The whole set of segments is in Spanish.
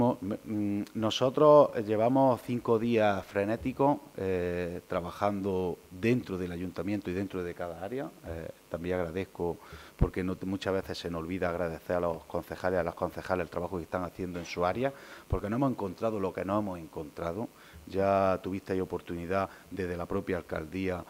Bueno, nosotros llevamos 5 días frenéticos trabajando dentro del ayuntamiento y dentro de cada área. También agradezco, porque muchas veces se nos olvida agradecer a los concejales y a las concejales el trabajo que están haciendo en su área, porque no hemos encontrado lo que no hemos encontrado. Ya tuvisteis oportunidad desde la propia alcaldía.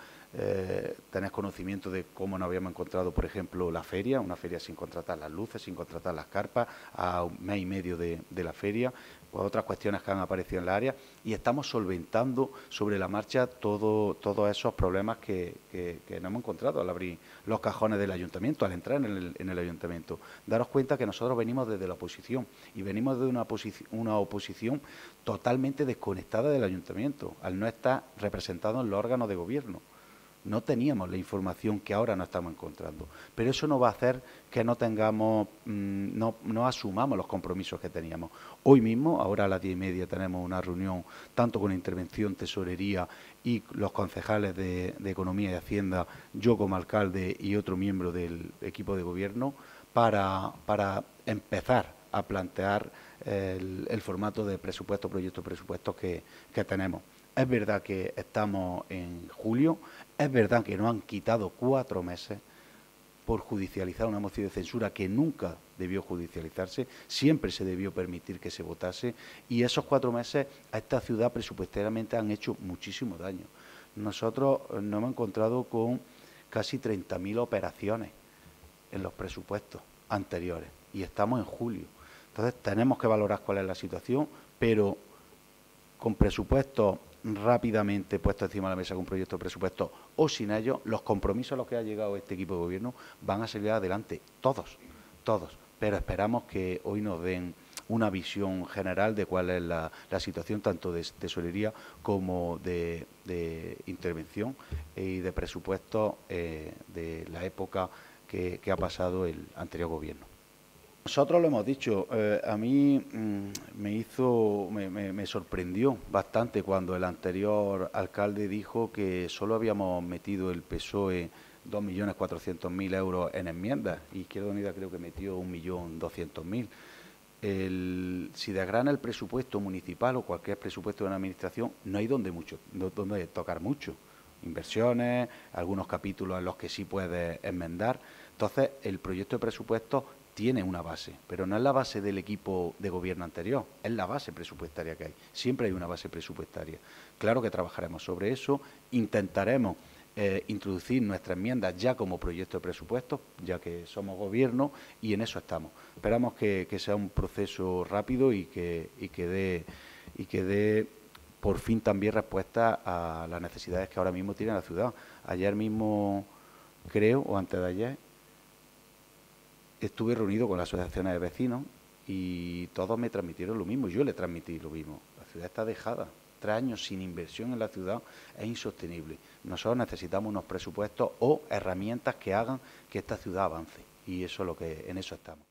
Tenés conocimiento de cómo nos habíamos encontrado, por ejemplo, la feria, una feria sin contratar las luces, sin contratar las carpas, a un mes y medio de la feria, pues otras cuestiones que han aparecido en la área, y estamos solventando sobre la marcha todos esos problemas que nos hemos encontrado al abrir los cajones del ayuntamiento, al entrar en el ayuntamiento. Daros cuenta que nosotros venimos desde la oposición, y venimos de una oposición totalmente desconectada del ayuntamiento, al no estar representado en los órganos de gobierno. No teníamos la información que ahora nos estamos encontrando. Pero eso no va a hacer que no tengamos, no asumamos los compromisos que teníamos. Hoy mismo, ahora a las 10:30, tenemos una reunión tanto con Intervención, Tesorería y los concejales de Economía y Hacienda, yo como alcalde y otro miembro del equipo de gobierno, para empezar a plantear el formato de presupuesto, proyecto de presupuestos que tenemos. Es verdad que estamos en julio, es verdad que nos han quitado 4 meses por judicializar una moción de censura que nunca debió judicializarse, siempre se debió permitir que se votase, y esos 4 meses a esta ciudad presupuestariamente han hecho muchísimo daño. Nosotros nos hemos encontrado con casi 30.000 operaciones en los presupuestos anteriores y estamos en julio. Entonces tenemos que valorar cuál es la situación, pero con presupuestos rápidamente puestos encima de la mesa, con un proyecto de presupuesto o sin ellos, los compromisos a los que ha llegado este equipo de gobierno van a salir adelante, todos, pero esperamos que hoy nos den una visión general de cuál es la situación tanto de tesorería como de intervención y de presupuesto de la época que ha pasado el anterior gobierno. Nosotros lo hemos dicho, a mí me sorprendió bastante cuando el anterior alcalde dijo que solo habíamos metido el PSOE 2.400.000 euros en enmiendas, y Izquierda Unida creo que metió 1.200.000. Si desgrana el presupuesto municipal o cualquier presupuesto de una administración, no hay donde tocar mucho. Inversiones, algunos capítulos en los que sí puedes enmendar. Entonces, el proyecto de presupuesto tiene una base, pero no es la base del equipo de gobierno anterior, es la base presupuestaria que hay. Siempre hay una base presupuestaria. Claro que trabajaremos sobre eso, intentaremos introducir nuestra enmienda ya como proyecto de presupuestos, ya que somos gobierno, y en eso estamos. Esperamos que sea un proceso rápido y que dé por fin también respuesta a las necesidades que ahora mismo tiene la ciudad. Ayer mismo, creo, o antes de ayer, estuve reunido con las asociaciones de vecinos y todos me transmitieron lo mismo. Yo le transmití lo mismo. La ciudad está dejada. 3 años sin inversión en la ciudad es insostenible. Nosotros necesitamos unos presupuestos o herramientas que hagan que esta ciudad avance. Y eso es en eso estamos.